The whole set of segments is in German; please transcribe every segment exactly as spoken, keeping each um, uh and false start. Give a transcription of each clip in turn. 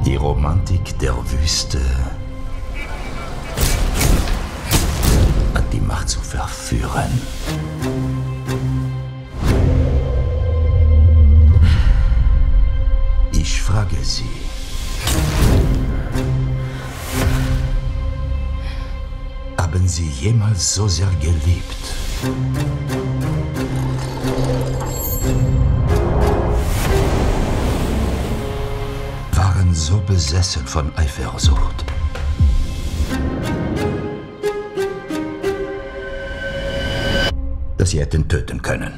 Die Romantik der Wüste hat die Macht zu verführen. Ich frage Sie, haben Sie jemals so sehr geliebt? Waren so besessen von Eifersucht, dass Sie hätten töten können?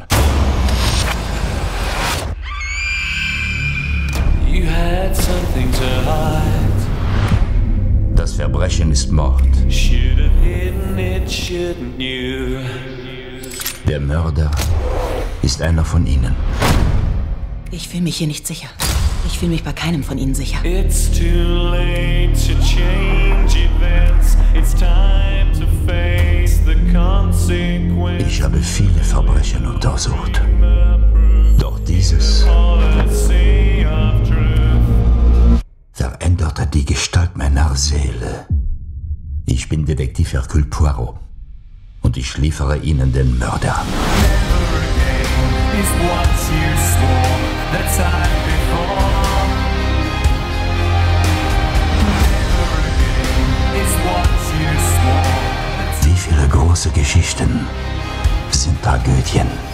You had something to hide. Das Verbrechen ist Mord. Should have hidden it, shouldn't you? Der Mörder ist einer von Ihnen. Ich fühle mich hier nicht sicher. Ich fühle mich bei keinem von Ihnen sicher. It's too late to change events. It's time to face the consequences. Ich habe viele Verbrechen untersucht. Doch dieses veränderte die Gestalt meiner Seele. Ich bin Detektiv Hercule Poirot und ich liefere Ihnen den Mörder. Wie viele große Geschichten sind Tragödien?